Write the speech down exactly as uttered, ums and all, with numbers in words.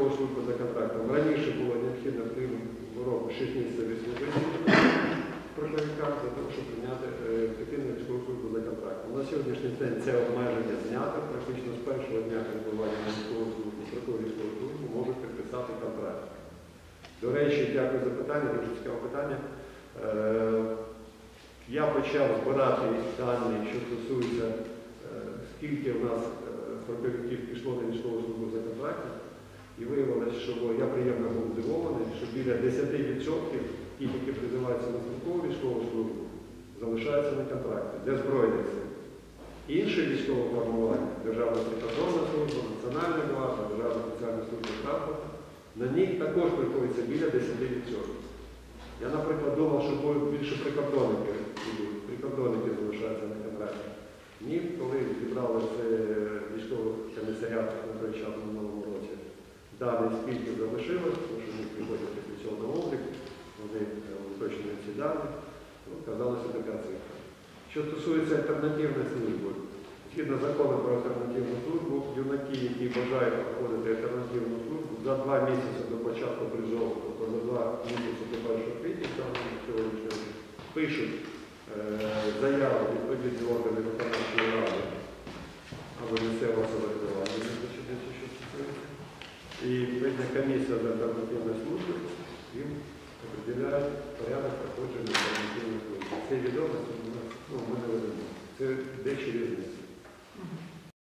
військову службу за контрактом. Раніше було необхідно в року шість місяців відслужити проживникам для того, щоб прийняти ефективну військову службу за контрактом. На сьогоднішній день це обмеження знято. Практично з першого дня перебування на військову службу, строкову військову службу можуть підписати контракт. До речі, дякую за питання, дуже цікаве питання. Я почав збирати дані, що стосується, скільки в нас строковиків пішло на військову службу за контрактом, і виявилося, що я приємно був здивований, що біля десять відсотків ті, які призиваються на строкову військову службу, залишаються на контракті для Збройних сил. Інші військові формування, Державна прикордонна служба, Національна гвардія, Державна спеціальна служба транспорту, на них також приходиться біля десять відсотків. Я, наприклад, думав, що будуть більше прикордонників, прикордонники залишаються на контракті. Ні, коли зібрали військовий комісаріат на той час в минулому році, дані скільки залишилось, тому що вони приходять після цього на облік, вони уточнюють ці дані, вказалася така цифра. Що стосується альтернативної служби, згідно закону про альтернативну службу, юнаки, які бажають проходити альтернативну службу, за два місяці до початку призову, тобто за два місяці до першого квітня, пишуть е, заяву відповідні органи виконавчої ради або місцевого самоврядування, і відповідна комісія з альтернативної служби їм определяє порядок проходження альтернативної служби. Це відомості у нас, ну, ми не ведемо. Це дещо різниця.